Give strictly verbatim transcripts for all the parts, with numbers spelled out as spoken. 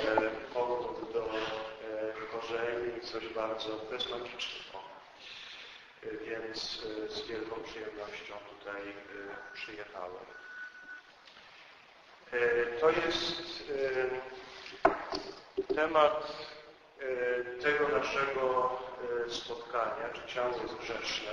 powrót do korzeni, coś bardzo bezmagicznego. Więc z wielką przyjemnością tutaj przyjechałem. To jest temat tego naszego spotkania, czy ciało jest grzeszne.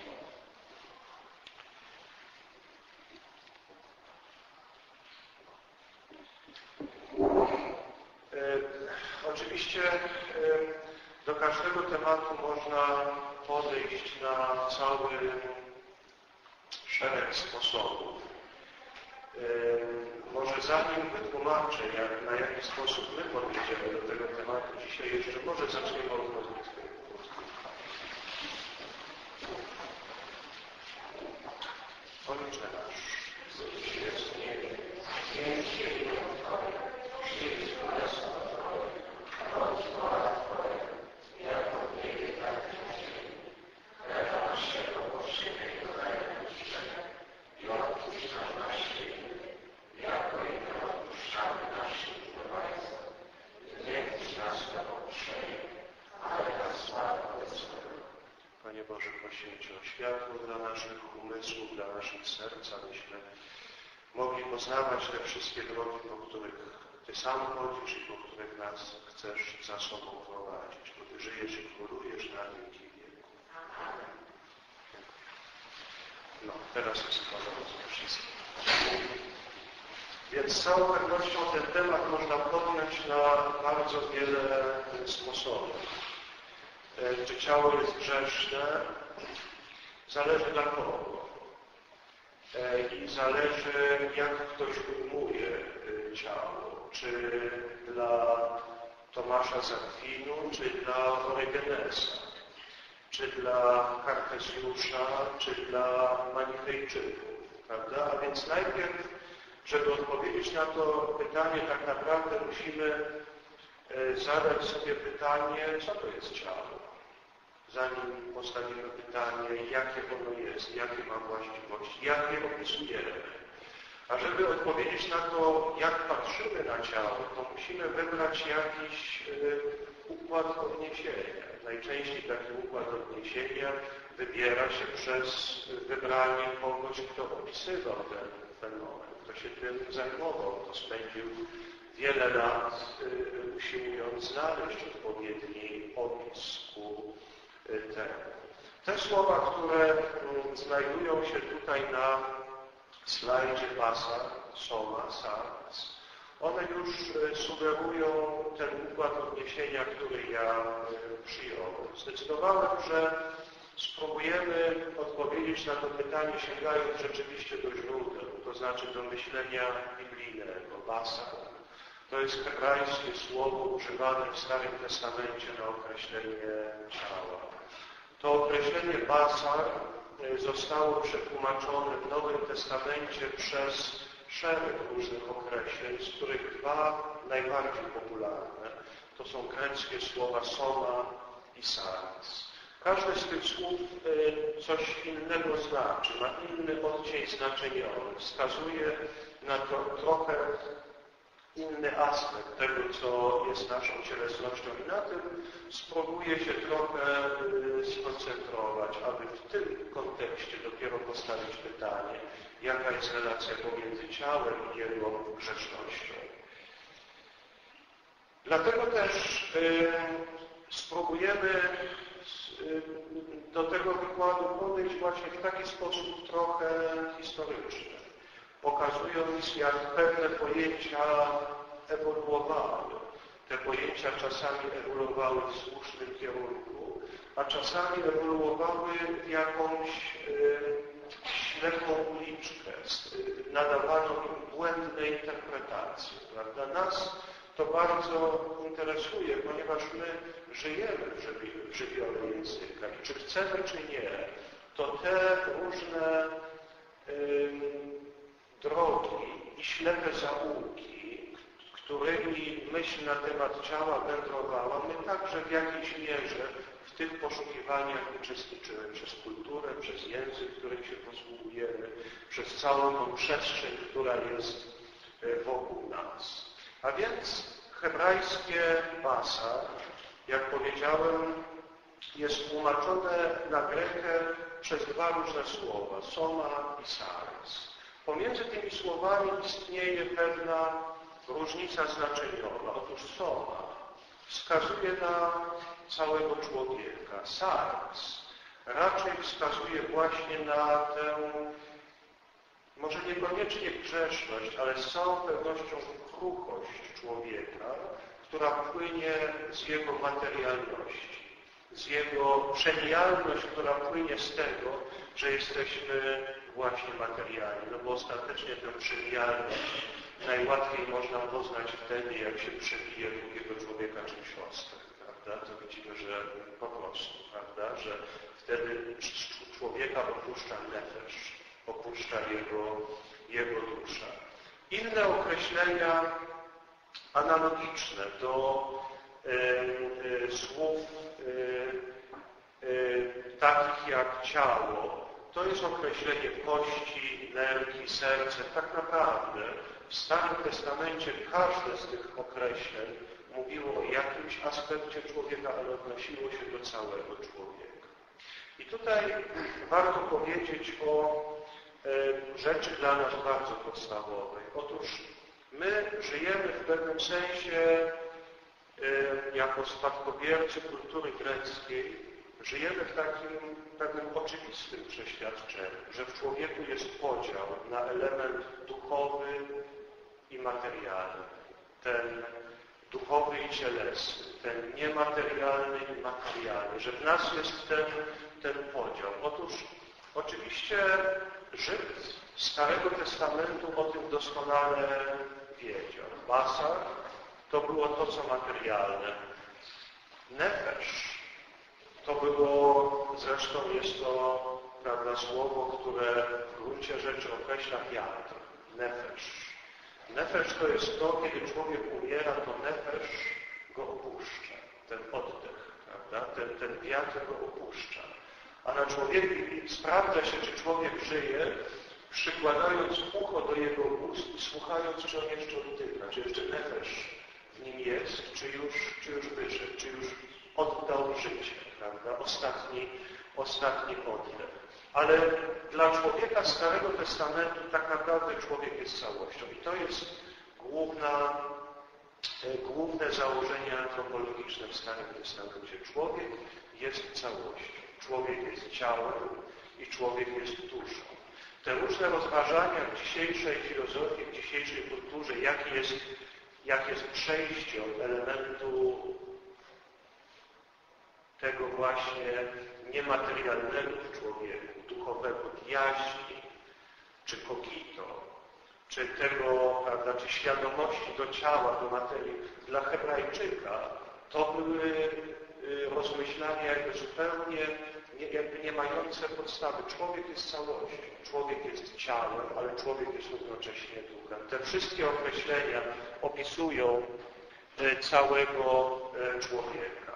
Oczywiście do każdego tematu można podejść na cały szereg sposobów. Może zanim wytłumaczę, jak, na jaki sposób my podejdziemy do tego tematu dzisiaj, jeszcze może zaczniemy od modlitwy. Ojcze nasz, któryś jest w niebie, niech się imię Twoje, przyjdź królestwo Twoje, bądź wola Twoja, jako w niebie, tak i na ziemi. Chleba naszego powszedniego daj nam dzisiaj i odpuść nam nasze winy, jako i my odpuszczamy naszym winowajcom. Nie wódź nas na pokuszenie, ale nas zbaw od złego. Panie Boże, prosimy Cię o światło dla naszych umysłów, dla naszych serc, abyśmy mogli poznawać te wszystkie drogi, po których Ty sam chodzisz i po których nas chcesz za sobą prowadzić, bo Ty żyjesz i królujesz na wieki wieków. No, teraz jest porządek wszystko. Więc z całą pewnością ten temat można podjąć na bardzo wiele sposobów. Czy ciało jest grzeszne? Zależy dla kogo. I zależy, jak ktoś ujmuje ciało. Czy dla Tomasza z Akwinu, czy dla Orygenesa, czy dla Kartezjusza, czy dla Manichejczyków. Prawda? A więc najpierw, żeby odpowiedzieć na to pytanie, tak naprawdę musimy zadać sobie pytanie, co to jest ciało. Zanim postawimy pytanie, jakie ono jest, jakie ma właściwości, jak je opisujemy. A żeby odpowiedzieć na to, jak patrzymy na ciało, to musimy wybrać jakiś y, układ odniesienia. Najczęściej taki układ odniesienia wybiera się przez wybranie kogoś, kto opisywał ten fenomen, kto się tym zajmował, kto spędził wiele lat y, usiłując znaleźć odpowiedni opis ku temu. Te słowa, które znajdują się tutaj na slajdzie Basa, Soma, Sarnas, one już sugerują ten układ odniesienia, który ja przyjąłem. Zdecydowałem, że spróbujemy odpowiedzieć na to pytanie, sięgając rzeczywiście do źródeł, to znaczy do myślenia biblijnego, Basa. To jest hebrajskie słowo używane w Starym Testamencie na określenie ciała. To określenie basar zostało przetłumaczone w Nowym Testamencie przez szereg różnych określeń, z których dwa najbardziej popularne to są greckie słowa soma i sarnas. Każde z tych słów coś innego znaczy, ma inny odcień znaczeniowy, wskazuje na to trochę inny aspekt tego, co jest naszą cielesnością i na tym spróbuję się trochę skoncentrować, aby w tym kontekście dopiero postawić pytanie, jaka jest relacja pomiędzy ciałem i jego grzesznością. Dlatego też y, spróbujemy y, do tego wykładu podejść właśnie w taki sposób trochę historyczny, pokazując, jak pewne pojęcia ewoluowały. Te pojęcia czasami ewoluowały w słusznym kierunku, a czasami ewoluowały w jakąś y, ślepą uliczkę, nadawano im błędne interpretacje. Prawda? Nas to bardzo interesuje, ponieważ my żyjemy w, żywi, w żywiole języka i czy chcemy, czy nie, to te różne y, drogi i ślepe zaułki, którymi myśl na temat ciała wędrowała, my także w jakiejś mierze w tych poszukiwaniach uczestniczymy przez kulturę, przez język, którym się posługujemy, przez całą tą przestrzeń, która jest wokół nas. A więc Hebrajskie basar, jak powiedziałem, jest tłumaczone na grekę przez dwa różne słowa, soma i saris. Pomiędzy tymi słowami istnieje pewna różnica znaczeniowa. Otóż soma wskazuje na całego człowieka, saris raczej wskazuje właśnie na tę, może niekoniecznie grzeszność, ale z całą pewnością kruchość człowieka, która płynie z jego materialności, z jego przemijalność, która płynie z tego, że jesteśmy właśnie materialni. No bo ostatecznie tę przemijalność najłatwiej można poznać wtedy, jak się przebije drugiego człowieka czymś ostrym, prawda? To widzimy, że po prostu, prawda? Że wtedy człowieka opuszcza nefesz, opuszcza jego, jego dusza. Inne określenia analogiczne do y, y, słów y, y, takich jak ciało, to jest określenie kości, nerki, serce. Tak naprawdę w Starym Testamencie każde z tych określeń mówiło o jakimś aspekcie człowieka, ale odnosiło się do całego człowieka. I tutaj warto powiedzieć o y, rzeczy dla nas bardzo podstawowej. Otóż my żyjemy w pewnym sensie y, jako spadkobiercy kultury greckiej, żyjemy w takim pewnym oczywistym przeświadczeniu, że w człowieku jest podział na element duchowy i materialny. Ten duchowy i cielesny, ten niematerialny i materialny, że w nas jest ten, ten podział. Otóż oczywiście Żyd Starego Testamentu o tym doskonale wiedział. Basar to było to, co materialne. Nefesz to było, zresztą jest to, prawda, słowo, które w gruncie rzeczy określa wiatr. Nefesz. Nefesz to jest to, kiedy człowiek umiera, to nefesz go opuszcza. Ten oddech, prawda? Ten, ten wiatr go opuszcza. A na człowieku sprawdza się, czy człowiek żyje, przykładając ucho do jego ust i słuchając, czy on jeszcze oddycha, czy jeszcze nefesz w nim jest, czy już, czy już wyszedł, czy już oddał życie, prawda? Ostatni, ostatni oddech. Ale dla człowieka Starego Testamentu tak naprawdę człowiek jest całością. I to jest główna, główne założenie antropologiczne w Starym Testamencie. Człowiek jest całością. Człowiek jest ciałem i człowiek jest duszą. Te różne rozważania w dzisiejszej filozofii, w dzisiejszej kulturze, jakie jest, jak jest przejście od elementu tego właśnie niematerialnego w człowieku, duchowego, jaźni, czy kogito, czy tego, prawda, czy świadomości do ciała, do materii. Dla Hebrajczyka to były rozmyślania jakby zupełnie nie, jakby nie mające podstawy. Człowiek jest całością, człowiek jest ciałem, ale człowiek jest równocześnie duchem. Te wszystkie określenia opisują całego człowieka.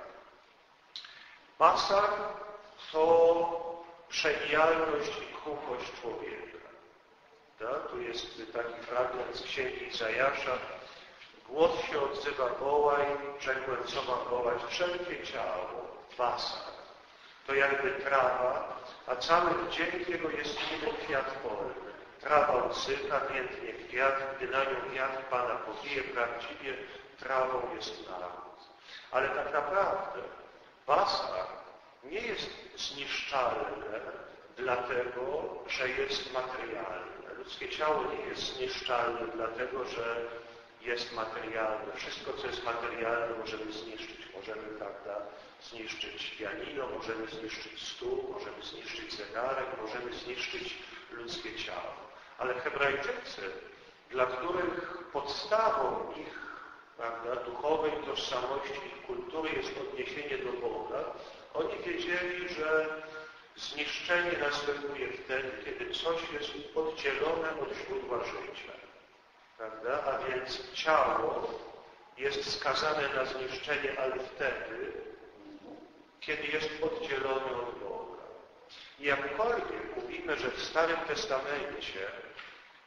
Basar to przemijalność i kruchość człowieka. Tak? Tu jest taki fragment z Księgi Izajasza. Głos się odzywa, wołaj, rzekłem, co mam wołać? Wszelkie ciało, basar. To jakby trawa, a cały dzień jego jest niby kwiat polny. Trawa usycha, miętnie kwiat, gdy na nią wiatr Pana powieje, prawdziwie trawą jest naród. Ale tak naprawdę basar nie jest zniszczalne dlatego, że jest materialne. Ludzkie ciało nie jest zniszczalne dlatego, że jest materialne. Wszystko, co jest materialne, możemy zniszczyć. Możemy, prawda, zniszczyć pianino, możemy zniszczyć stół, możemy zniszczyć zegarek, możemy zniszczyć ludzkie ciało. Ale Hebrajczycy, dla których podstawą ich, prawda, duchowej tożsamości, ich kultury jest odniesienie do Boga, oni wiedzieli, że zniszczenie następuje wtedy, kiedy coś jest oddzielone od źródła życia. Prawda? A więc ciało jest skazane na zniszczenie, ale wtedy, kiedy jest oddzielone od Boga. I jakkolwiek mówimy, że w Starym Testamencie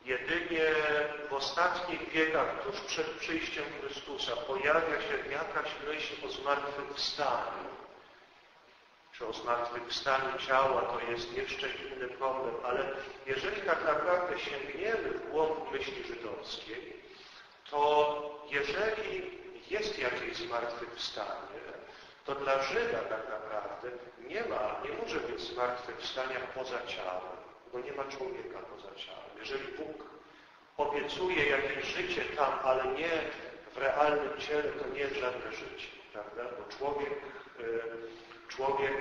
Jedynie w ostatnich wiekach, tuż przed przyjściem Chrystusa, pojawia się jakaś myśl o zmartwychwstaniu. Czy o zmartwychwstaniu ciała, to jest jeszcze inny problem, ale jeżeli tak naprawdę sięgniemy w głąb myśli żydowskiej, to jeżeli jest jakieś zmartwychwstanie, to dla Żyda tak naprawdę nie ma, nie może być zmartwychwstania poza ciałem, bo nie ma człowieka poza ciałem. Jeżeli Bóg obiecuje jakieś życie tam, ale nie w realnym ciele, to nie jest żadne życie, prawda? Bo człowiek, człowiek,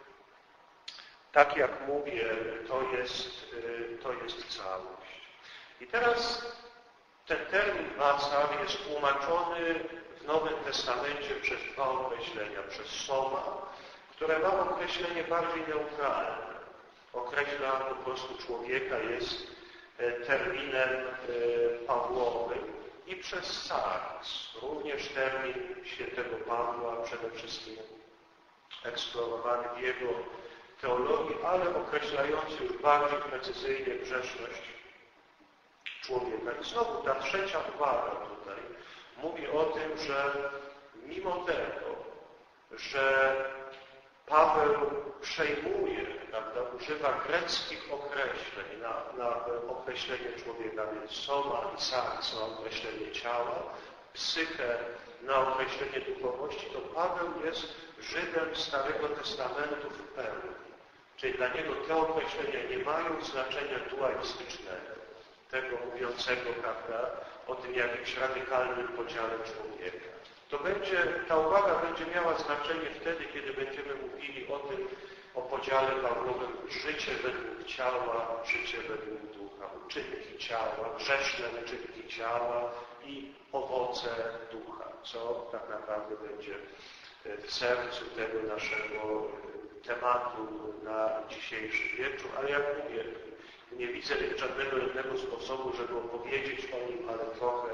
tak jak mówię, to jest, to jest całość. I teraz ten termin Macaw jest tłumaczony w Nowym Testamencie przez dwa określenia. Przez soma, które ma określenie bardziej neutralne. Określa po prostu człowieka, jest terminem Pawłowym, i przez sarx, również termin świętego Pawła, przede wszystkim eksplorowany w jego teologii, ale określający już bardziej precyzyjnie grzeszność człowieka. I znowu ta trzecia uwaga tutaj mówi o tym, że mimo tego, że Paweł przejmuje, prawda, używa greckich określeń na, na określenie człowieka, więc soma i sarx na określenie ciała, psyche na określenie duchowości, to Paweł jest Żydem Starego Testamentu w pełni. Czyli dla niego te określenia nie mają znaczenia dualistycznego, tego mówiącego, prawda, o tym jakimś radykalnym podziale człowieka. To będzie, ta uwaga będzie miała znaczenie wtedy, kiedy będziemy mówili o tym, o podziale Pawłowym życie według ciała, życie według ducha, uczynki ciała, grzeszne uczynki ciała i owoce ducha, co tak naprawdę będzie w sercu tego naszego tematu na dzisiejszy wieczór. Ale jak mówię, nie widzę żadnego innego sposobu, żeby opowiedzieć o nim, ale trochę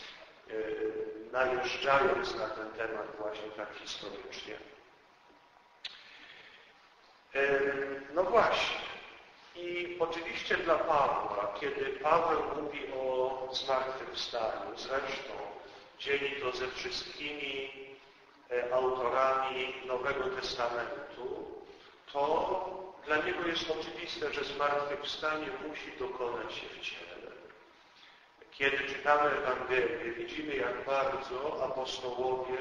najeżdżając na ten temat właśnie tak historycznie. No właśnie. I oczywiście dla Pawła, kiedy Paweł mówi o zmartwychwstaniu, zresztą dzieli to ze wszystkimi autorami Nowego Testamentu, to dla niego jest oczywiste, że zmartwychwstanie musi dokonać się w ciele. Kiedy czytamy Ewangelię, widzimy, jak bardzo apostołowie,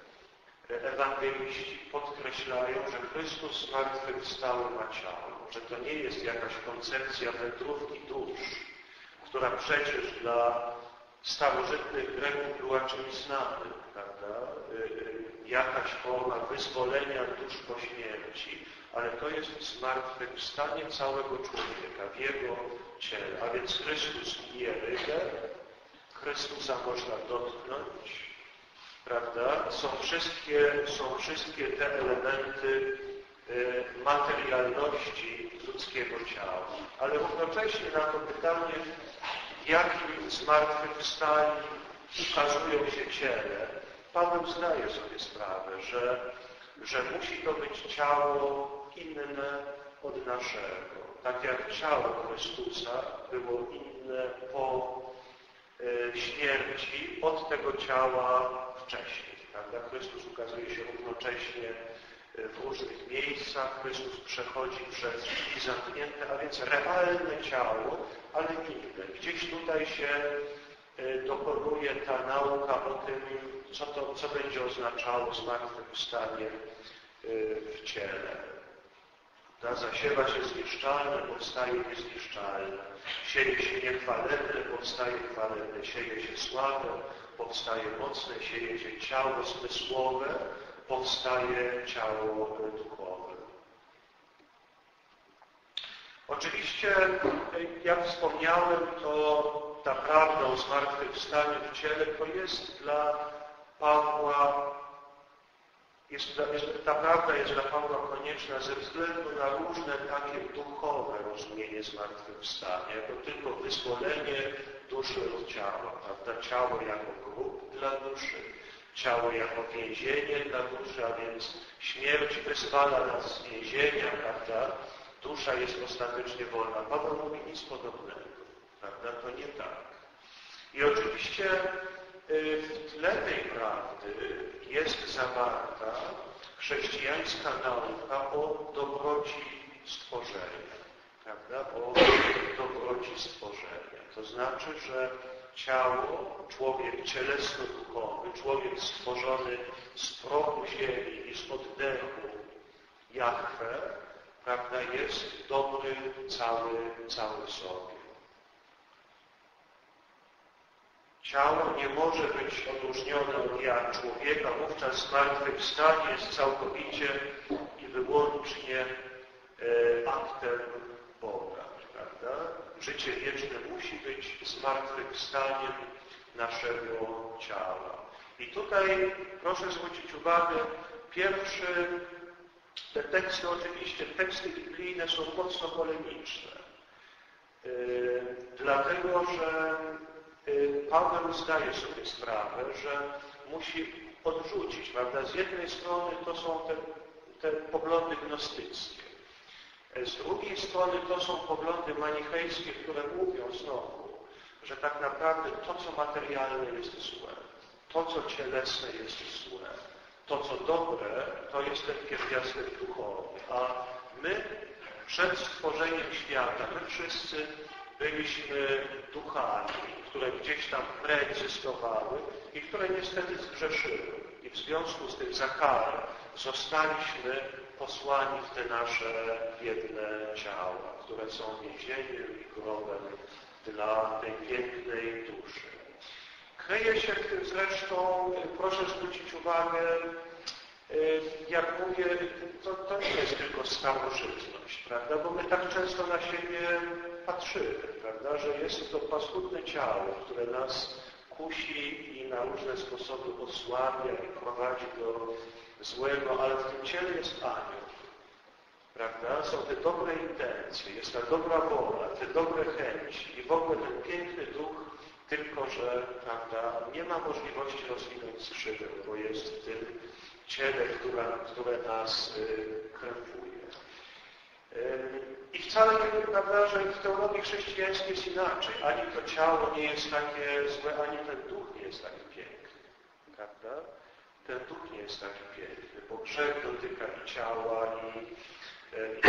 ewangeliści podkreślają, że Chrystus zmartwychwstały ma ciało, że to nie jest jakaś koncepcja wędrówki dusz, która przecież dla starożytnych Greków była czymś znanym, prawda? Jakaś forma wyzwolenia dusz po śmierci, ale to jest zmartwychwstanie całego człowieka w jego ciele. A więc Chrystus bije rybę, Chrystusa można dotknąć, prawda? Są wszystkie, są wszystkie te elementy y, materialności ludzkiego ciała. Ale równocześnie na to pytanie, w jakim zmartwychwstaniu ukazują się ciele, Paweł zdaje sobie sprawę, że, że musi to być ciało inne od naszego. Tak jak ciało Chrystusa było inne po y, śmierci od tego ciała wcześniej. Prawda? Chrystus ukazuje się równocześnie w różnych miejscach. Chrystus przechodzi przez drzwi zamknięte, a więc realne ciało, ale inne. Gdzieś tutaj się y, dokonuje ta nauka o tym, co, to, co będzie oznaczało zmartwychwstanie y, w ciele. Da, zasiewa się zniszczalne, powstaje niezniszczalne. Sieje się niechwalebne, powstaje chwalebne. Sieje się słabe, powstaje mocne. Sieje się ciało zmysłowe, powstaje ciało duchowe. Oczywiście, jak wspomniałem, to ta prawda o zmartwychwstaniu w ciele to jest dla Pawła Jest, jest, ta prawda jest dla Pawła konieczna ze względu na różne takie duchowe rozumienie zmartwychwstania, jako tylko wyzwolenie duszy od ciała, prawda? Ciało jako grób dla duszy, ciało jako więzienie dla duszy, a więc śmierć wyzwala nas z więzienia, prawda? Dusza jest ostatecznie wolna. Paweł mówi nic podobnego. Prawda? To nie tak. I oczywiście w tle tej prawdy jest zawarta chrześcijańska nauka o dobroci stworzenia. Prawda? O dobroci stworzenia. To znaczy, że ciało, człowiek cielesno-duchowy, człowiek stworzony z prochu ziemi i z oddechu Jahwe, prawda, jest dobry cały, cały sobie. Ciało nie może być odróżnione od ja człowieka, wówczas zmartwychwstanie jest całkowicie i wyłącznie e, aktem Boga, prawda? Życie wieczne musi być zmartwychwstaniem naszego ciała. I tutaj proszę zwrócić uwagę, pierwszy, te teksty, oczywiście teksty biblijne są mocno polemiczne, yy, dlatego że yy, Paweł zdaje sobie sprawę, że musi odrzucić, prawda? Z jednej strony to są te, te poglądy gnostyckie, z drugiej strony to są poglądy manichejskie, które mówią znowu, że tak naprawdę to, co materialne, jest złe. To, co cielesne, jest złe. To, co dobre, to jest ten pierwiastek duchowy. A my przed stworzeniem świata, my wszyscy byliśmy duchami, które gdzieś tam preegzystowały i które niestety zgrzeszyły. I w związku z tym za karę zostaliśmy posłani w te nasze biedne ciała, które są więzieniem i grobem dla tej pięknej duszy. Kryje się w tym zresztą, proszę zwrócić uwagę, jak mówię, to, to nie jest tylko starożytność, prawda? Bo my tak często na siebie patrzymy, prawda? Że jest to paskudne ciało, które nas kusi i na różne sposoby osłabia i prowadzi do złego, ale w tym ciele jest anioł, prawda? Są te dobre intencje, jest ta dobra wola, te dobre chęci i w ogóle ten piękny duch, tylko że, prawda, nie ma możliwości rozwinąć skrzydeł, bo jest w tym ciele, która, które nas y, krępuje. Y, I wcale nie, prawda, że w teologii chrześcijańskiej jest inaczej. Ani to ciało nie jest takie złe, ani ten duch nie jest taki piękny, prawda? Ten duch nie jest taki piękny, bo grzech dotyka i ciała, i, i...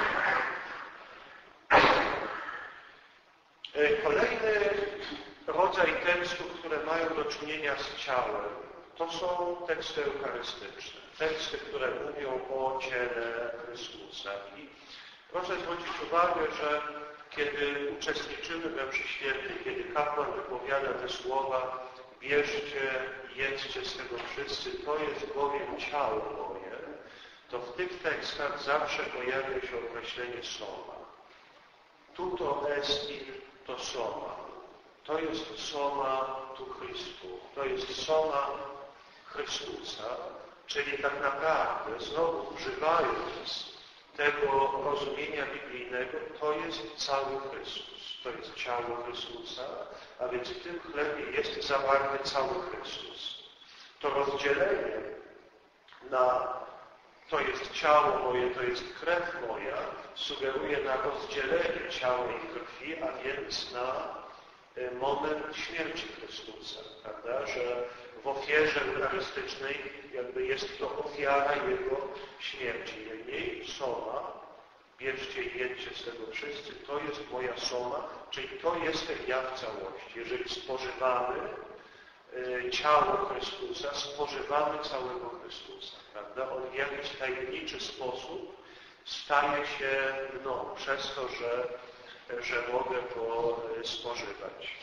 Kolejny rodzaj tekstów, które mają do czynienia z ciałem, to są teksty eucharystyczne. Teksty, które mówią o ciele Chrystusa. I proszę zwrócić uwagę, że kiedy uczestniczymy we mszy świętej, kiedy kapłan wypowiada te słowa, bierzcie, jedzcie z tego wszyscy, to jest bowiem ciało moje, to w tych tekstach zawsze pojawia się określenie soma. Tuto est in to soma. To jest soma tu Chrystu. To jest soma Chrystusa, czyli tak naprawdę, znowu używając tego rozumienia biblijnego, to jest cały Chrystus. To jest ciało Chrystusa, a więc w tym chlebie jest zawarty cały Chrystus. To rozdzielenie na to jest ciało moje, to jest krew moja, sugeruje na rozdzielenie ciała i krwi, a więc na moment śmierci Chrystusa, prawda? Że w ofierze eucharystycznej jakby jest to ofiara Jego śmierci. Niemniej soma, bierzcie i jedźcie z tego wszyscy, to jest moja soma, czyli to jest ten ja w całości. Jeżeli spożywamy y, ciało Chrystusa, spożywamy całego Chrystusa, prawda? On w jakiś tajemniczy sposób staje się mną przez to, że że mogę go spożywać.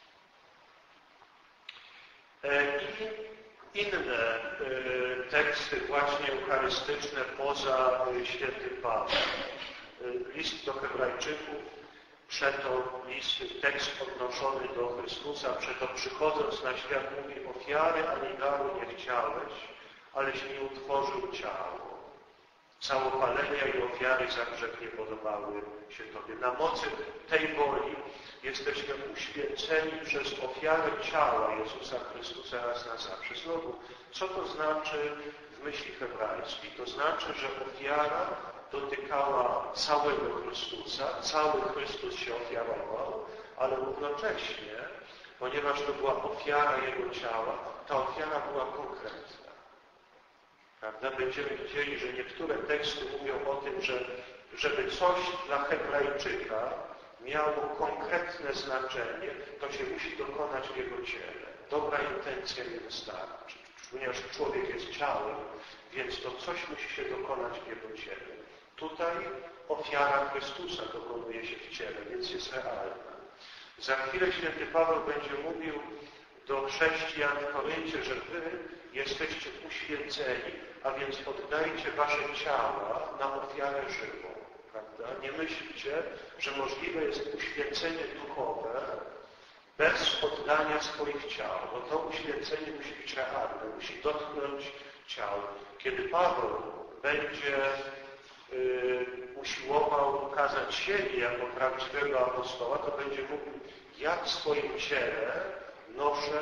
I inne teksty właśnie eucharystyczne poza świętym Pawłem. List do Hebrajczyków, przeto list, tekst odnoszony do Chrystusa, przeto przychodząc na świat mówi, ofiary ani daru nie chciałeś, aleś mi utworzył ciało. Całopalenia i ofiary za grzech nie podobały się Tobie. Na mocy tej woli jesteśmy uświęceni przez ofiarę ciała Jezusa Chrystusa raz na zawsze. Znowu, co to znaczy w myśli hebrajskiej. To znaczy, że ofiara dotykała całego Chrystusa, cały Chrystus się ofiarował, ale równocześnie, ponieważ to była ofiara Jego ciała, ta ofiara była konkretna. Prawda? Będziemy widzieli, że niektóre teksty mówią o tym, że żeby coś dla Hebrajczyka miało konkretne znaczenie, to się musi dokonać w jego ciele. Dobra intencja nie wystarczy, ponieważ człowiek jest ciałem, więc to coś musi się dokonać w jego ciele. Tutaj ofiara Chrystusa dokonuje się w ciele, więc jest realna. Za chwilę święty Paweł będzie mówił do chrześcijan w Koryncie, że wy jesteście uświęceni, a więc oddajcie wasze ciała na ofiarę żywą. Prawda? Nie myślcie, że możliwe jest uświęcenie duchowe bez oddania swoich ciał, bo to uświęcenie musi być realne, musi dotknąć ciał. Kiedy Paweł będzie yy, usiłował ukazać siebie jako prawdziwego apostoła, to będzie mówił, ja w swoim ciele noszę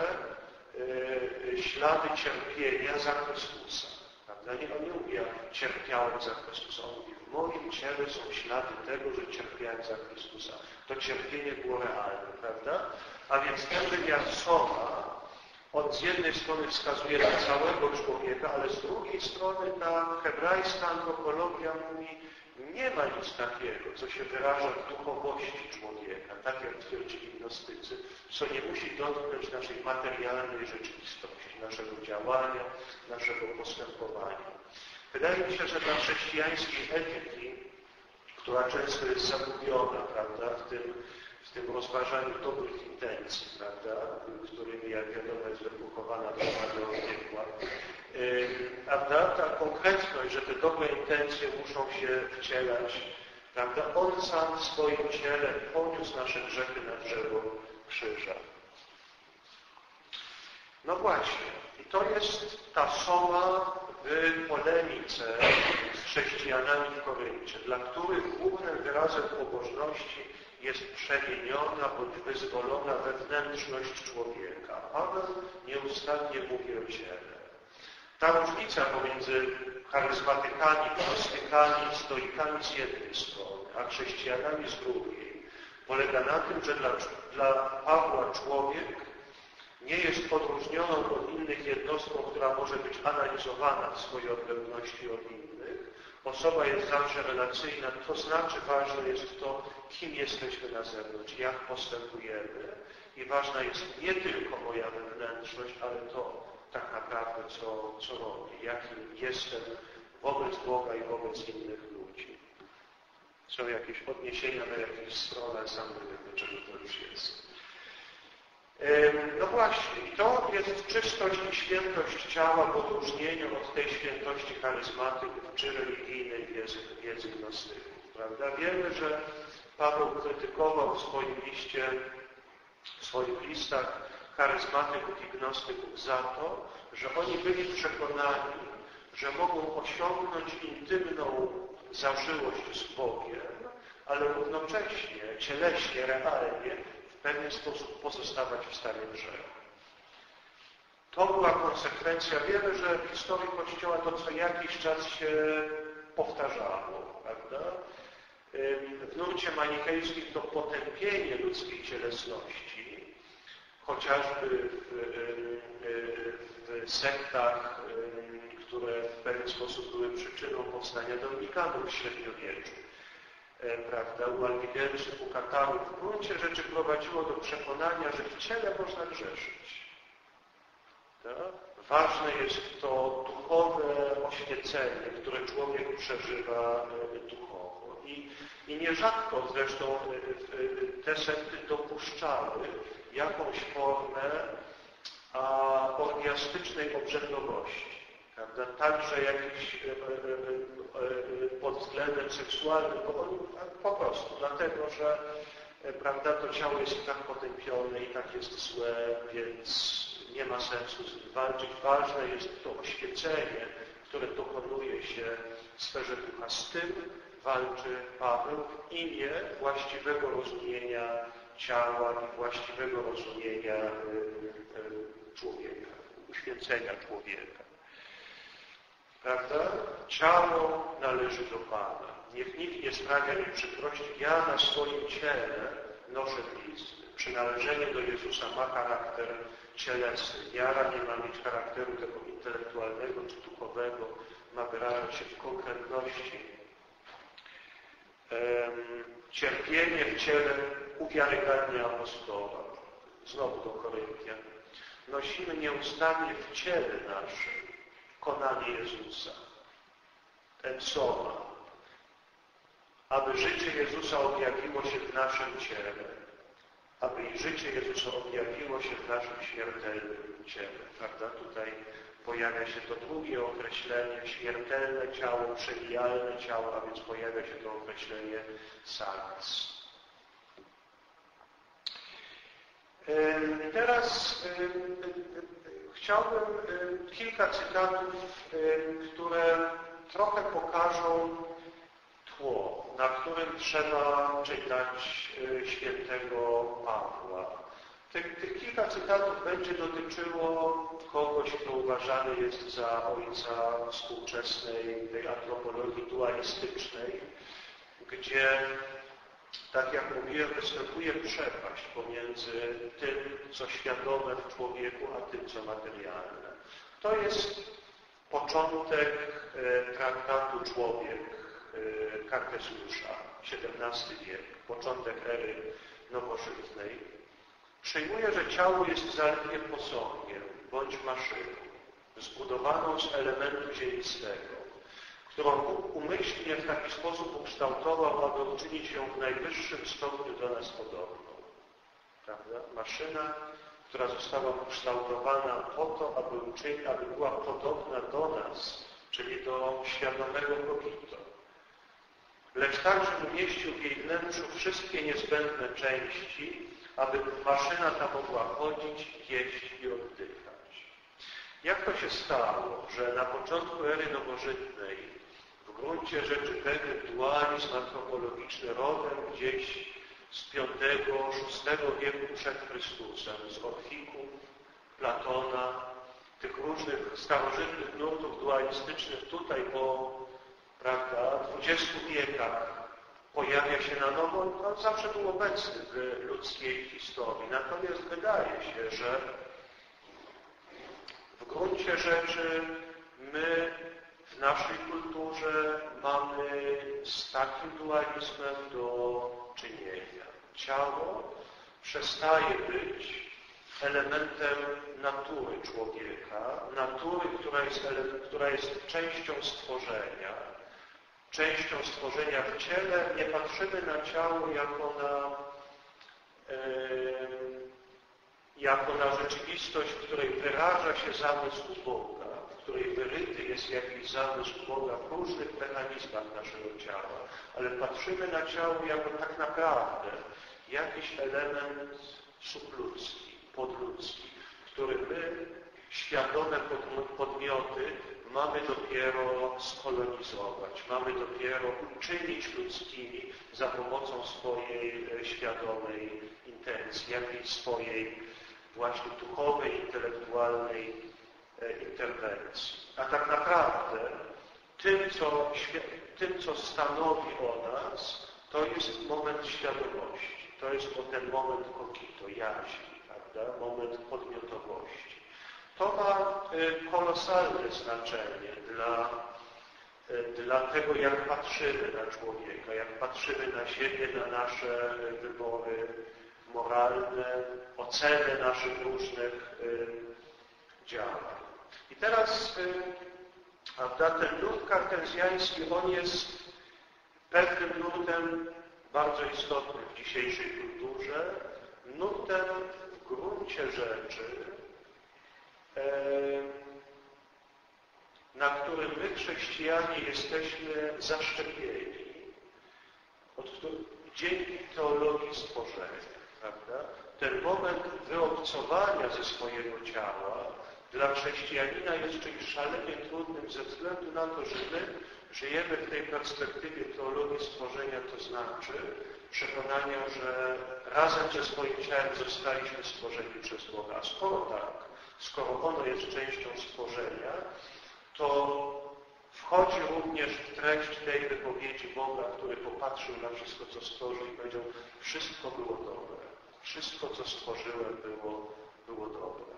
yy, ślady cierpienia za Chrystusa. Prawda? Nie, on nie mówi, ja cierpiałem za Chrystusa, on mówi, w moim ciele są ślady tego, że cierpiałem za Chrystusa. To cierpienie było realne, prawda? A więc ten wymiar soma od z jednej strony wskazuje na całego człowieka, ale z drugiej strony ta hebrajska antropologia mówi, nie ma nic takiego, co się wyraża w duchowości człowieka, tak jak twierdzili gnostycy, co nie musi dotknąć naszej materialnej rzeczywistości, naszego działania, naszego postępowania. Wydaje mi się, że dla chrześcijańskiej etyki, która często jest zagubiona, prawda, w tym, w tym rozważaniu dobrych intencji, prawda, którymi, jak wiadomo, jest wypuchowana droga do piekła, yy, prawda, ta konkretność, że te dobre intencje muszą się wcielać, prawda, On sam w swoim ciele poniósł nasze grzechy na drzewo krzyża. No właśnie, i to jest ta soma w polemice z chrześcijanami w Koryncie, dla których głównym wyrazem pobożności jest przemieniona bądź wyzwolona wewnętrzność człowieka. Paweł nieustannie mówi o ciele. Ta różnica pomiędzy charyzmatykami, gnostykami, stoikami z jednej strony, a chrześcijanami z drugiej, polega na tym, że dla, dla Pawła człowiek nie jest odróżnioną od innych jednostką, która może być analizowana w swojej odrębności od innych. Osoba jest zawsze relacyjna, to znaczy ważne jest to, kim jesteśmy na zewnątrz, jak postępujemy i ważna jest nie tylko moja wewnętrzność, ale to tak naprawdę, co, co robię, jakim jestem wobec Boga i wobec innych ludzi. Są jakieś odniesienia na jakichś stronach, sam nie wiem, do czego to już jest. No właśnie, to jest czystość i świętość ciała w odróżnieniu od tej świętości charyzmatyków czy religijnej wiedzy, wiedzy gnostyków. Prawda? Wiemy, że Paweł krytykował w swoim liście, w swoich listach charyzmatyków i gnostyków za to, że oni byli przekonani, że mogą osiągnąć intymną zażyłość z Bogiem, ale równocześnie, cieleśnie, realnie w pewien sposób pozostawać w stanie grzechu. To była konsekwencja. Wiemy, że w historii Kościoła to co jakiś czas się powtarzało, prawda? W nurcie manichejskim to potępienie ludzkiej cielesności, chociażby w, w sektach, które w pewien sposób były przyczyną powstania dominikanów w średniowieczu. Prawda, u albigersów, u katarów, w gruncie rzeczy prowadziło do przekonania, że w ciele można grzeszyć. Tak? Ważne jest to duchowe oświecenie, które człowiek przeżywa duchowo. I, i nierzadko zresztą te sekty dopuszczały jakąś formę a, orgiastycznej obrzędowości. Prawda? Także jakiś pod względem seksualnym, bo on, po prostu dlatego, że prawda, to ciało jest i tak potępione, i tak jest złe, więc nie ma sensu z nim walczyć. Ważne jest to oświecenie, które dokonuje się w sferze ducha. Z tym walczy Paweł w imię właściwego rozumienia ciała i właściwego rozumienia człowieka, uświęcenia człowieka. Prawda? Ciało należy do Pana. Niech nikt nie sprawia mi przykrości. Ja na swoim ciele noszę blizny. Przynależenie do Jezusa ma charakter cielesny. Wiara nie ma mieć charakteru tego intelektualnego czy duchowego. Ma wyrażać się w konkretności. Um, cierpienie w ciele uwiarygadnia apostoła. Znowu do Koryntian. Nosimy nieustannie w ciele naszym konanie Jezusa. Ten soma. Aby życie Jezusa objawiło się w naszym ciele. Aby i życie Jezusa objawiło się w naszym śmiertelnym ciele. Prawda? Tutaj pojawia się to drugie określenie, śmiertelne ciało, przebijalne ciało, a więc pojawia się to określenie sarx. Teraz chciałbym kilka cytatów, które trochę pokażą tło, na którym trzeba czytać świętego Pawła. Tych, tych kilka cytatów będzie dotyczyło kogoś, kto uważany jest za ojca współczesnej tej antropologii dualistycznej, gdzie, tak jak mówiłem, występuje przepaść pomiędzy tym, co świadome w człowieku, a tym, co materialne. To jest początek traktatu Człowiek Kartezjusza, siedemnasty wiek, początek ery nowożytnej. Przyjmuje, że ciało jest zaledwie posągiem bądź maszyną, zbudowaną z elementu ziemistego, którą Bóg umyślnie w taki sposób ukształtował, aby uczynić ją w najwyższym stopniu do nas podobną. Prawda? Maszyna, która została ukształtowana po to, aby, uczynić, aby była podobna do nas, czyli do świadomego kogito. Lecz także umieścił w jej wnętrzu wszystkie niezbędne części, aby maszyna ta mogła chodzić, jeść i oddychać. Jak to się stało, że na początku ery nowożytnej w gruncie rzeczy pewien dualizm antropologiczny rodem gdzieś z piątego szóstego wieku przed Chrystusem, z Orfików, Platona, tych różnych starożytnych nurtów dualistycznych tutaj po, prawda, dwudziestu wiekach pojawia się na nowo, on zawsze był obecny w ludzkiej historii. Natomiast wydaje się, że w gruncie rzeczy my w naszej kulturze mamy z takim dualizmem do czynienia. Ciało przestaje być elementem natury człowieka, natury, która jest, która jest częścią stworzenia, częścią stworzenia w ciele. Nie patrzymy na ciało jako na, yy, jako na rzeczywistość, w której wyraża się zamysł Boga, w której wyryty jest jakiś zamysł Boga w różnych mechanizmach naszego ciała, ale patrzymy na ciało jako tak naprawdę jakiś element subludzki, podludzki, który my, świadome podmioty, mamy dopiero skolonizować, mamy dopiero uczynić ludzkimi za pomocą swojej świadomej intencji, jakiejś swojej właśnie duchowej, intelektualnej interwencji. A tak naprawdę tym, co, tym, co stanowi o nas, to jest moment świadomości. To jest ten moment kogito, jaźni, prawda? Moment podmiotowości. To ma kolosalne znaczenie dla, dla tego, jak patrzymy na człowieka, jak patrzymy na siebie, na nasze wybory moralne, ocenę naszych różnych działań. I teraz, prawda, ten nurt kartezjański, on jest pewnym nurtem bardzo istotnym w dzisiejszej kulturze, nurtem w gruncie rzeczy, na którym my, chrześcijanie, jesteśmy zaszczepieni od, dzięki teologii stworzenia. Prawda? Ten moment wyobcowania ze swojego ciała dla chrześcijanina jest czymś szalenie trudnym ze względu na to, że my żyjemy w tej perspektywie teologii stworzenia, to znaczy przekonania, że razem ze swoim ciałem zostaliśmy stworzeni przez Boga. A skoro tak, skoro ono jest częścią stworzenia, to wchodzi również w treść tej wypowiedzi Boga, który popatrzył na wszystko, co stworzył i powiedział, wszystko było dobre. Wszystko, co stworzyłem, było, było dobre.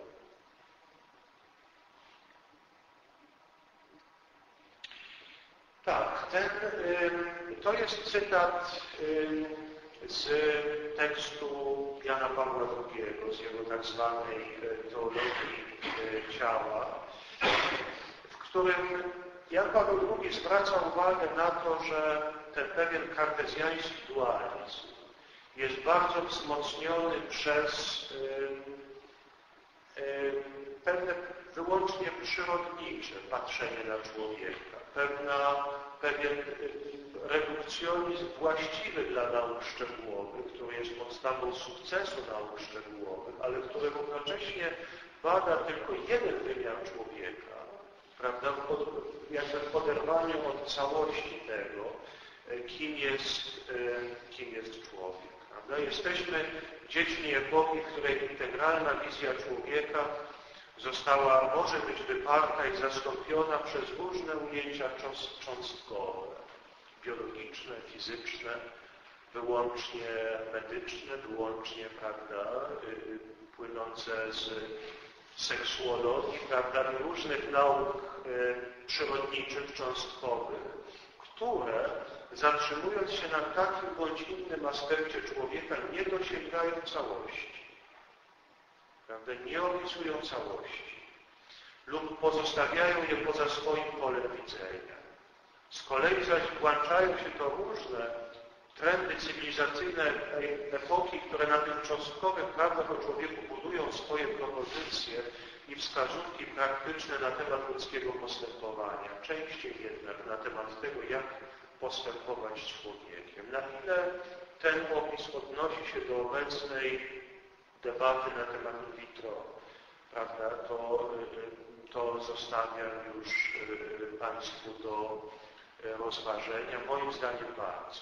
Tak, ten, to jest cytat z tekstu Jana Pawła drugiego, z jego tak zwanej teologii ciała, w którym Jan Paweł drugi zwraca uwagę na to, że ten pewien kartezjański dualizm jest bardzo wzmocniony przez pewne wyłącznie przyrodnicze patrzenie na człowieka, pewna, pewien redukcjonizm właściwy dla nauk szczegółowych, który jest podstawą sukcesu nauk szczegółowych, ale który równocześnie bada tylko jeden wymiar człowieka, prawda, jakby w oderwaniu od całości tego, kim jest, kim jest człowiek. Prawda? Jesteśmy dziećmi epoki, w której integralna wizja człowieka została, może być wyparta i zastąpiona przez różne ujęcia cząstkowe, biologiczne, fizyczne, wyłącznie medyczne, wyłącznie, prawda, płynące z seksuologii, prawda, i różnych nauk przyrodniczych, cząstkowych, które, zatrzymując się na takim bądź innym aspekcie człowieka, nie dosięgają całości. Prawda? Nie opisują całości lub pozostawiają je poza swoim polem widzenia. Z kolei zaś włączają się to różne trendy cywilizacyjne epoki, które na tych cząstkowych prawdach o człowieku budują swoje propozycje i wskazówki praktyczne na temat ludzkiego postępowania. Częściej jednak na temat tego, jak postępować z człowiekiem. Na ile ten opis odnosi się do obecnej debaty na temat in vitro, prawda, to, to zostawiam już Państwu do rozważenia. Moim zdaniem bardzo.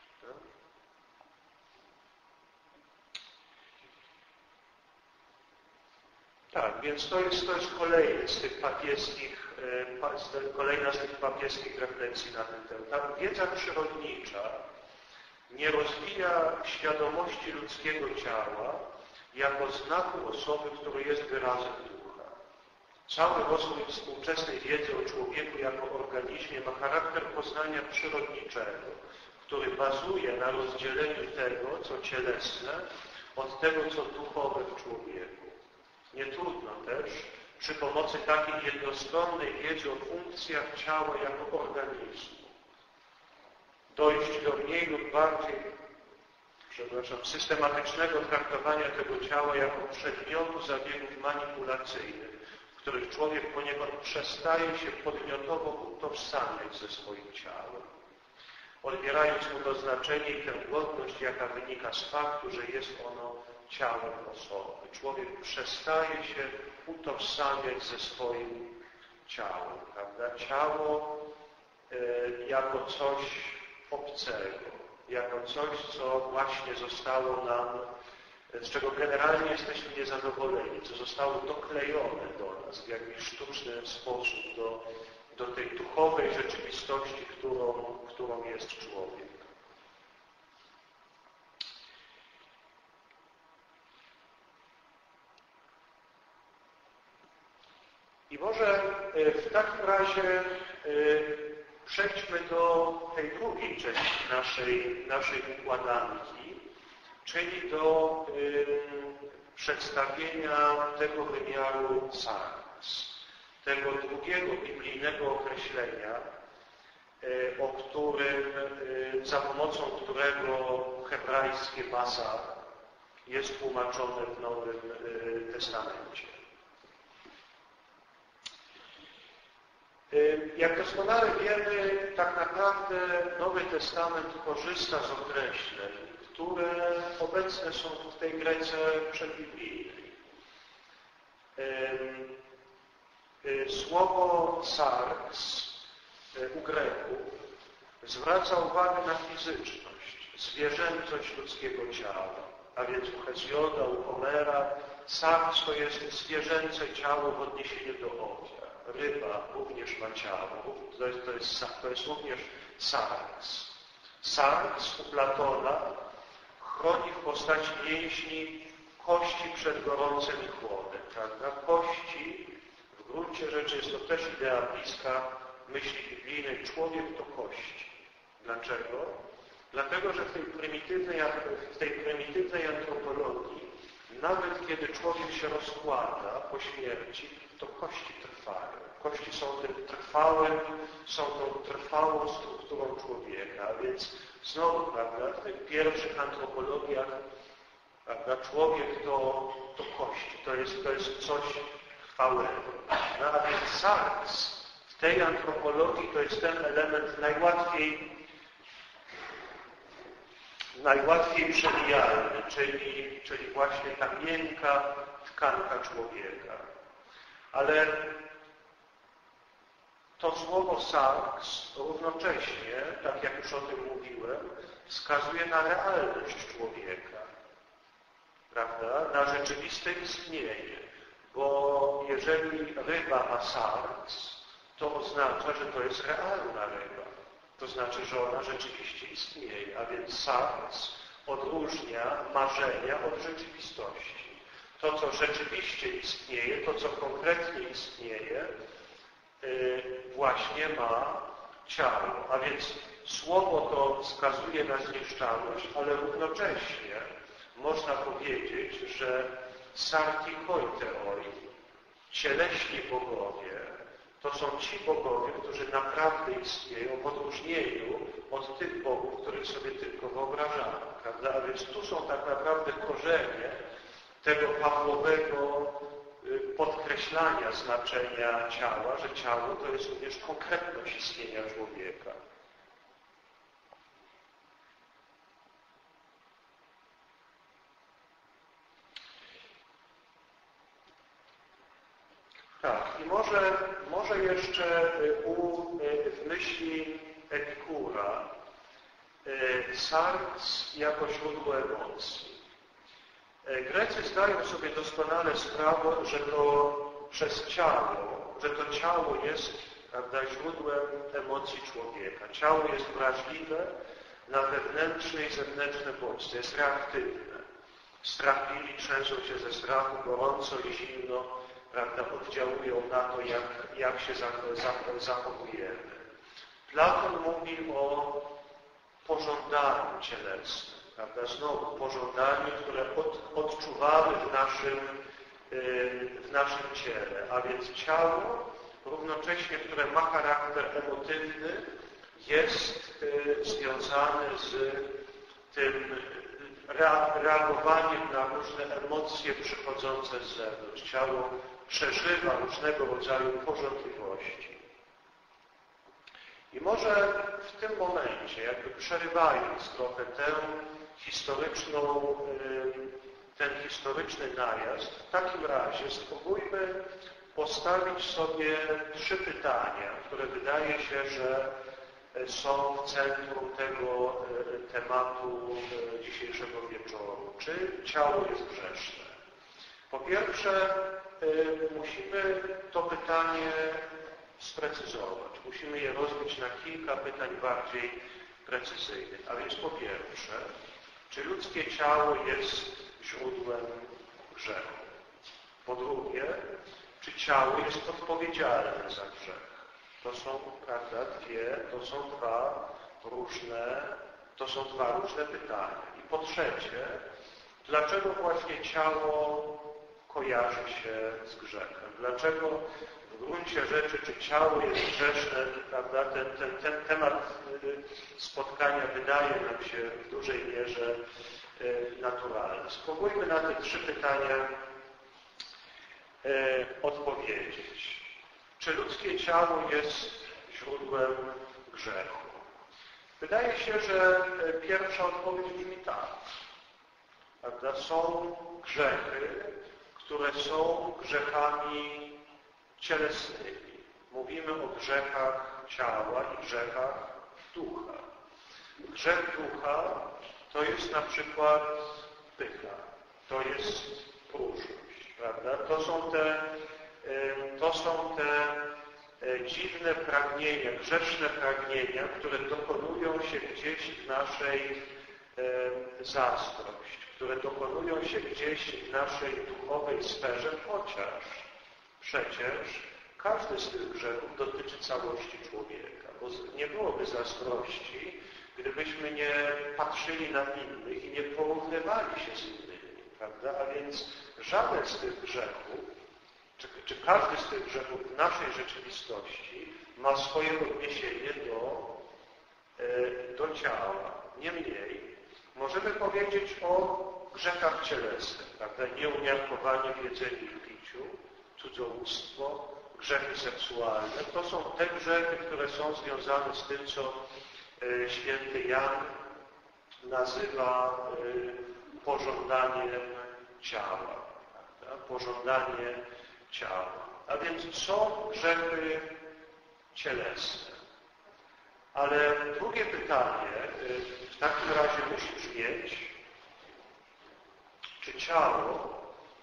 Tak, więc to jest, to jest kolejny z tych papieskich, kolejna z tych papieskich refleksji na ten temat. Ta wiedza przyrodnicza nie rozwija świadomości ludzkiego ciała jako znaku osoby, który jest wyrazem ducha. Cały rozwój współczesnej wiedzy o człowieku jako organizmie ma charakter poznania przyrodniczego, który bazuje na rozdzieleniu tego, co cielesne, od tego, co duchowe w człowieku. Nie trudno też przy pomocy takiej jednostronnej wiedzy o funkcjach ciała jako organizmu dojść do mniej lub bardziej, przepraszam, systematycznego traktowania tego ciała jako przedmiotu zabiegów manipulacyjnych, w których człowiek poniekąd przestaje się podmiotowo utożsamiać ze swoim ciałem, odbierając mu to znaczenie i tę godność, jaka wynika z faktu, że jest ono ciałem osoby. Człowiek przestaje się utożsamiać ze swoim ciałem, prawda? Ciało y, jako coś obcego, jako coś, co właśnie zostało nam, z czego generalnie jesteśmy niezadowoleni, co zostało doklejone do nas w jakiś sztuczny sposób do, do tej duchowej rzeczywistości, którą, którą jest człowiek. I może w takim razie przejdźmy do tej drugiej części naszej, naszej układanki, czyli do przedstawienia tego wymiaru sarks, tego drugiego biblijnego określenia, o którym, za pomocą którego hebrajskie basar jest tłumaczone w Nowym Testamencie. Jak doskonale wiemy, tak naprawdę Nowy Testament korzysta z określeń, które obecne są w tej Grece przedbiblijnej. Słowo sarks u Greków zwraca uwagę na fizyczność, zwierzęcość ludzkiego ciała, a więc u Hezjoda, u Homera sarks to jest zwierzęce ciało w odniesieniu do ofiar. ryba również ma ciało. To jest, to jest, to jest również sarks. Sarks u Platona chroni w postaci mięśni kości przed gorącem i chłodem. Prawda? Kości, w gruncie rzeczy jest to też idea bliska myśli biblijnej. Człowiek to kości. Dlaczego? Dlatego, że w tej prymitywnej, w tej prymitywnej antropologii, nawet kiedy człowiek się rozkłada po śmierci, to kości trwają. Kości są tym trwałym, są tą trwałą strukturą człowieka. A więc znowu, prawda, w tych pierwszych antropologiach, prawda, człowiek to, to kości, to jest, to jest coś trwałego. No, a więc sarks w tej antropologii to jest ten element najłatwiej najłatwiej przewijalny, czyli, czyli właśnie ta miękka tkanka człowieka. Ale to słowo sarks równocześnie, tak jak już o tym mówiłem, wskazuje na realność człowieka, prawda? Na rzeczywiste istnienie, bo jeżeli ryba ma sarks, to oznacza, że to jest realna ryba. To znaczy, że ona rzeczywiście istnieje, a więc sarks odróżnia marzenia od rzeczywistości. To, co rzeczywiście istnieje, to, co konkretnie istnieje, właśnie ma ciało. A więc słowo to wskazuje na zniszczalność, ale równocześnie można powiedzieć, że sarkikoiteoi, cieleśni bogowie, to są ci bogowie, którzy naprawdę istnieją w odróżnieniu od tych bogów, których sobie tylko wyobrażamy. Prawda? A więc tu są tak naprawdę korzenie tego Pawłowego podkreślania znaczenia ciała, że ciało to jest również konkretność istnienia człowieka. Tak, i może, może jeszcze u, w myśli Epikura sarks jako źródło emocji. Grecy zdają sobie doskonale sprawę, że to przez ciało, że to ciało jest, prawda, źródłem emocji człowieka. Ciało jest wrażliwe na wewnętrzne i zewnętrzne bodźce, jest reaktywne. Strachliwi trzęsą się ze strachu, gorąco i zimno, prawda, oddziałują na to, jak, jak się zachowujemy. Platon mówi o pożądaniu cielesnym, prawda, znowu pożądaniu, które od, odczuwamy w naszym, w naszym ciele, a więc ciało równocześnie, które ma charakter emotywny, jest związane z tym reagowaniem na różne emocje przychodzące z zewnątrz. Ciało przeżywa różnego rodzaju pożądliwości. I może w tym momencie, jakby przerywając trochę tę historyczną, ten historyczny najazd, w takim razie spróbujmy postawić sobie trzy pytania, które wydaje się, że są w centrum tego tematu dzisiejszego wieczoru. Czy ciało jest grzeszne? Po pierwsze, musimy to pytanie sprecyzować. Musimy je rozbić na kilka pytań bardziej precyzyjnych. A więc po pierwsze, czy ludzkie ciało jest źródłem grzechu? Po drugie, czy ciało jest odpowiedzialne za grzech? To są, prawda, dwie, to są dwa różne, to są dwa różne pytania. I po trzecie, dlaczego właśnie ciało kojarzy się z grzechem? Dlaczego w gruncie rzeczy, czy ciało jest grzeszne, prawda, ten, ten, ten temat spotkania wydaje nam się w dużej mierze naturalny. Spróbujmy na te trzy pytania odpowiedzieć. Czy ludzkie ciało jest źródłem grzechu? Wydaje się, że pierwsza odpowiedź brzmi tak. Prawda? Są grzechy, które są grzechami cielesnymi. Mówimy o grzechach ciała i grzechach ducha. Grzech ducha to jest na przykład pycha, to jest próżność, prawda? To są te, to są te dziwne pragnienia, grzeszne pragnienia, które dokonują się gdzieś w naszej zazdrość, które dokonują się gdzieś w naszej duchowej sferze, chociaż przecież każdy z tych grzechów dotyczy całości człowieka, bo nie byłoby zazdrości, gdybyśmy nie patrzyli na innych i nie porównywali się z innymi, prawda? A więc żaden z tych grzechów, czy, czy każdy z tych grzechów w naszej rzeczywistości ma swoje odniesienie do, do ciała. Niemniej możemy powiedzieć o grzechach cielesnych, prawda? Nieumiarkowanie w jedzeniu i piciu, cudzołóstwo, grzechy seksualne. To są te grzechy, które są związane z tym, co święty Jan nazywa pożądaniem ciała. Prawda? Pożądanie ciała. A więc są grzechy cielesne. Ale drugie pytanie w takim razie musi brzmieć, czy ciało,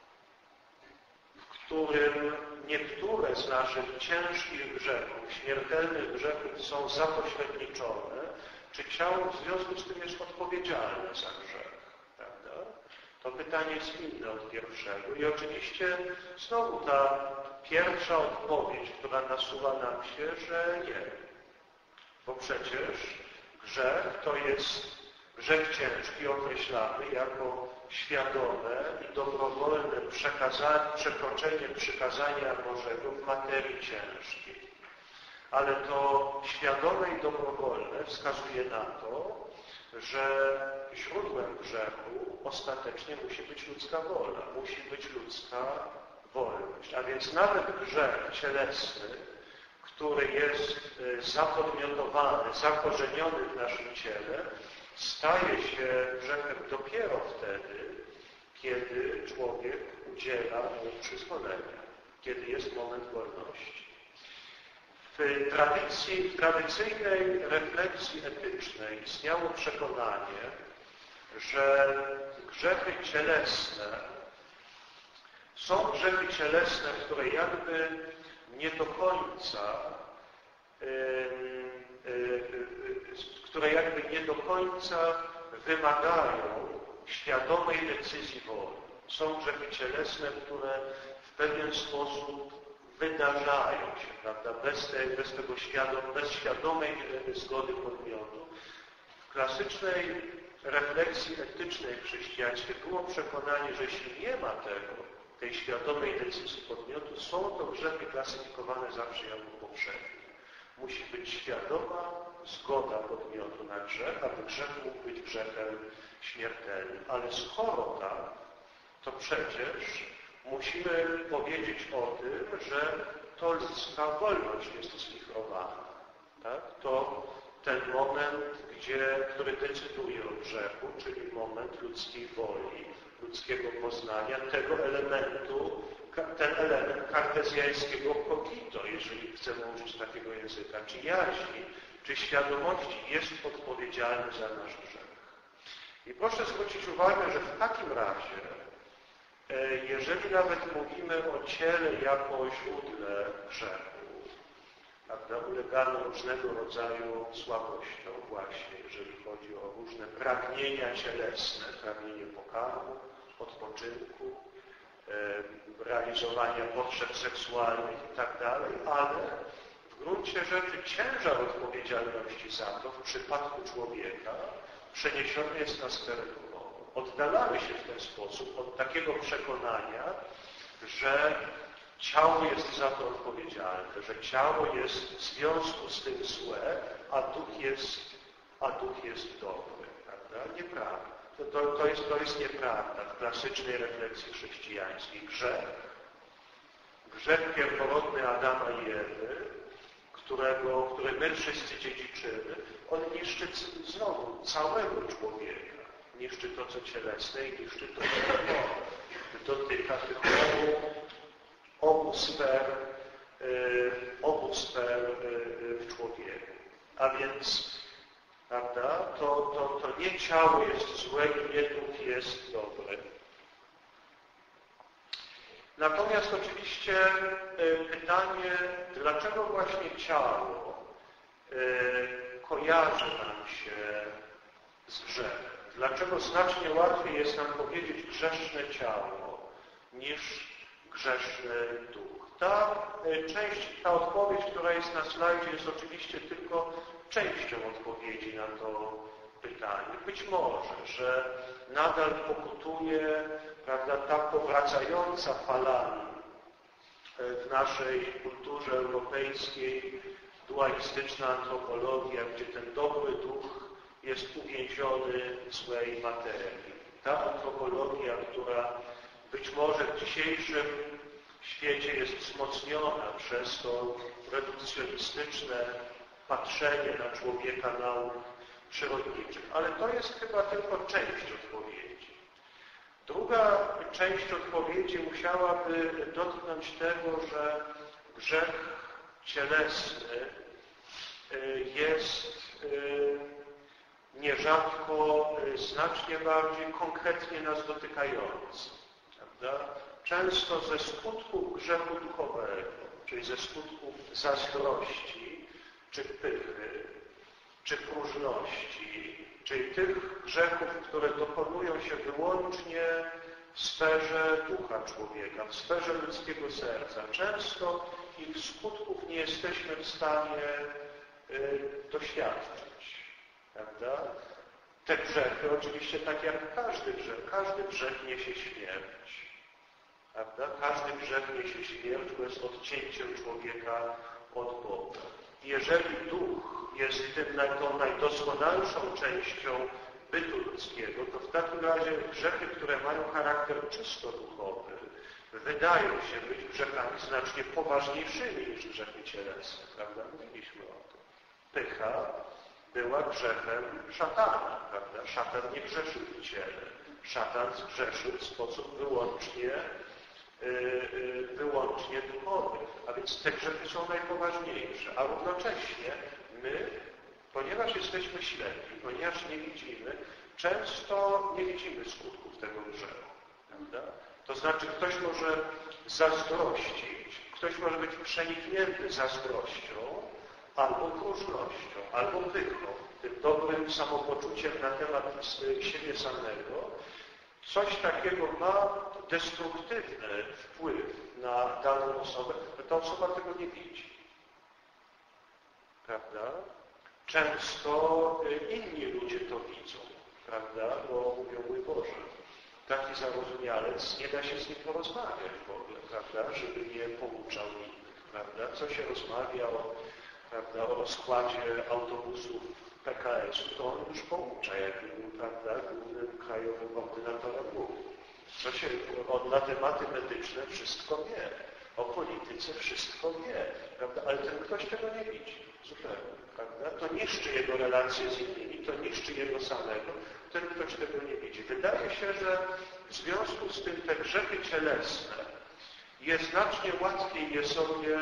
w którym niektóre z naszych ciężkich grzechów, śmiertelnych grzechów są zapośredniczone, czy ciało w związku z tym jest odpowiedzialne za grzech, prawda? To pytanie jest inne od pierwszego. I oczywiście znowu ta pierwsza odpowiedź, która nasuwa nam się, że nie. Bo przecież grzech to jest grzech ciężki określany jako świadome i dobrowolne przekroczenie przykazania Bożego w materii ciężkiej. Ale to świadome i dobrowolne wskazuje na to, że źródłem grzechu ostatecznie musi być ludzka wola, musi być ludzka wolność. A więc nawet grzech cielesny, który jest zapodmiotowany, zakorzeniony w naszym ciele, staje się grzechem dopiero wtedy, kiedy człowiek udziela mu przyzwolenia, kiedy jest moment wolności. W tradycji, w tradycyjnej refleksji etycznej istniało przekonanie, że grzechy cielesne są grzechy cielesne, które jakby nie do końca, yy, yy, które jakby nie do końca wymagają świadomej decyzji woli. Są grzechy cielesne, które w pewien sposób wydarzają się, prawda, bez, tej, bez tego świadom, bez świadomej zgody podmiotu. W klasycznej refleksji etycznej chrześcijańskiej było przekonanie, że jeśli nie ma tego, tej świadomej decyzji podmiotu, są to grzechy klasyfikowane zawsze jako powszechne. Musi być świadoma zgoda podmiotu na grzech, aby grzech mógł być grzechem śmiertelnym. Ale skoro tak, to przecież musimy powiedzieć o tym, że to ludzka wolność jest zlichrowana. Tak? To ten moment, gdzie, który decyduje o grzechu, czyli moment ludzkiej woli, ludzkiego poznania, tego elementu, ten element kartezjańskiego cogito, jeżeli chcemy użyć takiego języka, czy jaźni, czy świadomości jest odpowiedzialny za nasz grzech. I proszę zwrócić uwagę, że w takim razie, jeżeli nawet mówimy o ciele jako źródle grzechu, prawda, ulegano różnego rodzaju słabościom właśnie, jeżeli chodzi o różne pragnienia cielesne, pragnienie pokarmu, odpoczynku, e, realizowania potrzeb seksualnych i tak dalej, ale w gruncie rzeczy ciężar odpowiedzialności za to w przypadku człowieka przeniesiony jest na sferę duchową. Oddalamy się w ten sposób od takiego przekonania, że ciało jest za to odpowiedzialne, że ciało jest w związku z tym złe, a duch jest, a duch jest dobry. Prawda? Nieprawda. To, to, to, jest, to jest nieprawda w klasycznej refleksji chrześcijańskiej. Grzech, grzech pierworodny Adama i Ewy, którego, który my wszyscy dziedziczymy, on niszczy znowu całego człowieka. Niszczy to, co cielesne i niszczy to, co duchowe. Dotyka tych obu, obu sfer, y, obu sfer y, w człowieku. A więc, prawda, to, to, to nie ciało jest złe i nie duch jest dobry. Natomiast oczywiście pytanie, dlaczego właśnie ciało kojarzy nam się z grzechem? Dlaczego znacznie łatwiej jest nam powiedzieć grzeszne ciało niż grzeszny duch? Ta część, ta odpowiedź, która jest na slajdzie, jest oczywiście tylko częścią odpowiedzi na to pytanie. Być może, że nadal pokutuje, prawda, ta powracająca falami w naszej kulturze europejskiej dualistyczna antropologia, gdzie ten dobry duch jest uwięziony w złej materii. Ta antropologia, która być może w dzisiejszym świecie jest wzmocniona przez to redukcjonistyczne patrzenie na człowieka nauk przyrodniczych. Ale to jest chyba tylko część odpowiedzi. Druga część odpowiedzi musiałaby dotknąć tego, że grzech cielesny jest nierzadko znacznie bardziej konkretnie nas dotykający. Prawda? Często ze skutków grzechu duchowego, czyli ze skutków zazdrości, czy pychy, czy próżności, czyli tych grzechów, które dokonują się wyłącznie w sferze ducha człowieka, w sferze ludzkiego serca. Często ich skutków nie jesteśmy w stanie y, doświadczyć. Prawda? Te grzechy, oczywiście tak jak każdy grzech, każdy grzech niesie śmierć. Prawda? Każdy grzech niesie śmierć, bo jest odcięciem człowieka od Boga. Jeżeli duch jest tym, tą najdoskonalszą częścią bytu ludzkiego, to w takim razie grzechy, które mają charakter czysto duchowy, wydają się być grzechami znacznie poważniejszymi niż grzechy cielesne. Prawda? Mówiliśmy o tym. Pycha była grzechem szatana. Prawda? Szatan nie grzeszył w ciele. Szatan zgrzeszył w sposób wyłącznie wyłącznie duchowych, a więc te grzechy są najpoważniejsze, a równocześnie my, ponieważ jesteśmy ślepi, ponieważ nie widzimy, często nie widzimy skutków tego grzechu. Prawda? To znaczy ktoś może zazdrościć, ktoś może być przeniknięty zazdrością, albo próżnością, albo pychą, tym dobrym samopoczuciem na temat siebie samego. Coś takiego ma destruktywny wpływ na daną osobę, ale ta osoba tego nie widzi. Prawda? Często inni ludzie to widzą, prawda? Bo mówią, mój Boże, taki zarozumialec, nie da się z nim porozmawiać w ogóle, prawda? Żeby nie pouczał innych, prawda? Co się rozmawia o, prawda, o rozkładzie autobusów P K S-u, to on już poucza, jak był, prawda, głównym krajowym ordynatorem ruchu. Co się, on na tematy medyczne wszystko wie, o polityce wszystko wie, prawda? Ale ten ktoś tego nie widzi zupełnie, prawda? To niszczy jego relacje z innymi, to niszczy jego samego, ten ktoś tego nie widzi. Wydaje się, że w związku z tym te grzechy cielesne jest znacznie łatwiej je sobie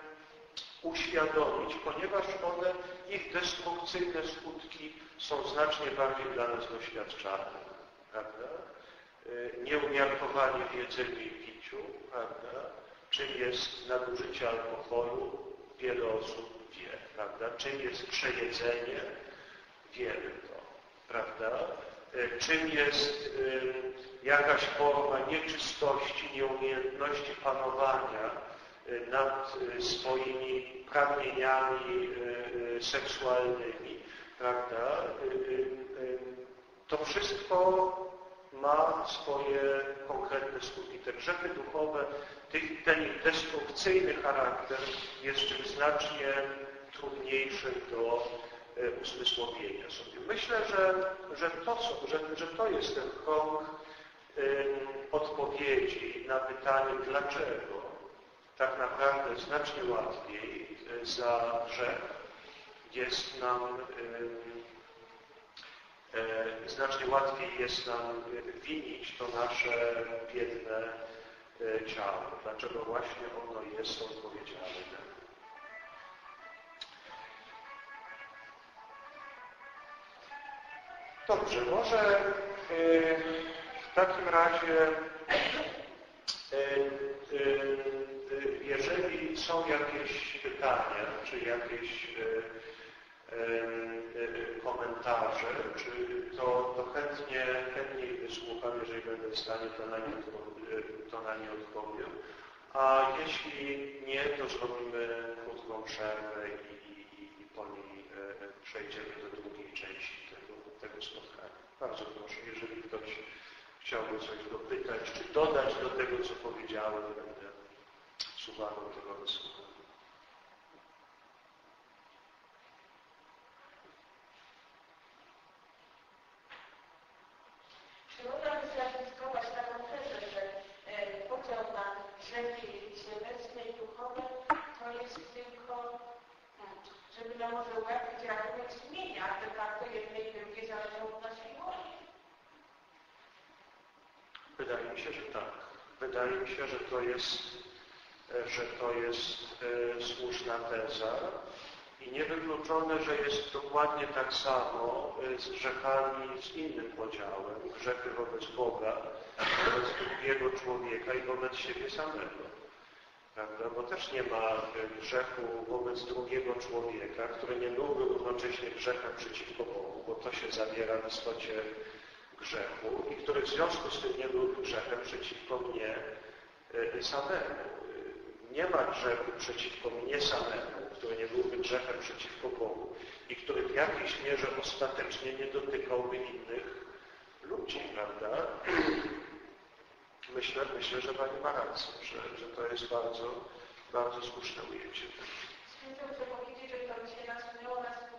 uświadomić, ponieważ one, ich destrukcyjne skutki są znacznie bardziej dla nas doświadczalne, prawda? Nieumiarkowanie w jedzeniu i piciu, prawda? Czym jest nadużycie alkoholu, wiele osób wie, prawda? Czym jest przejedzenie, wiemy to, prawda? Czym jest jakaś forma nieczystości, nieumiejętności panowania nad swoimi pragnieniami seksualnymi, prawda? To wszystko ma swoje konkretne skutki. Te grzechy duchowe, ten ich destrukcyjny charakter jest czymś znacznie trudniejszym do uzmysłowienia sobie. Myślę, że, że, to, że, że to jest ten krąg odpowiedzi na pytanie, dlaczego tak naprawdę znacznie łatwiej za grzech jest nam znacznie łatwiej jest nam winić to nasze biedne ciało. Dlaczego właśnie ono jest odpowiedzialne. Dobrze, może w takim razie jeżeli są jakieś pytania, czy jakieś komentarze, czy to, to chętnie, chętnie wysłucham, jeżeli będę w stanie, to na nie, to na nie odpowiem. A jeśli nie, to zrobimy krótką przerwę i, i, i po niej przejdziemy do drugiej części tego, tego spotkania. Bardzo proszę, jeżeli ktoś chciałby coś dopytać, czy dodać do tego, co powiedziałem, będę z uwagą tego wysłuchał. Czy można by zrealizować taką tezę, że podział na grzechy cielesne i duchowe to jest tylko, żeby nam może ułatwić rachunek sumienia, a de facto jedne i drugie zależą od naszej woli? Wydaje mi się, że tak. Wydaje mi się, że to jest, że to jest e, słuszna teza i niewykluczone, że jest dokładnie tak samo z grzechami z innym podziałem. Grzechy wobec Boga, wobec drugiego człowieka i wobec siebie samego. Prawda? Bo też nie ma grzechu wobec drugiego człowieka, który nie byłby równocześnie grzechem przeciwko Bogu, bo to się zawiera w istocie grzechu i który w związku z tym nie byłby grzechem przeciwko mnie samemu. Nie ma grzechu przeciwko mnie samemu, który nie byłby grzechem przeciwko Bogu i który w jakiejś mierze ostatecznie nie dotykałby innych ludzi, prawda? Myślę, myślę, że Pani ma rację, że, że to jest bardzo, bardzo słuszne ujęcie. Chcę powiedzieć, że to mi się nasunęło na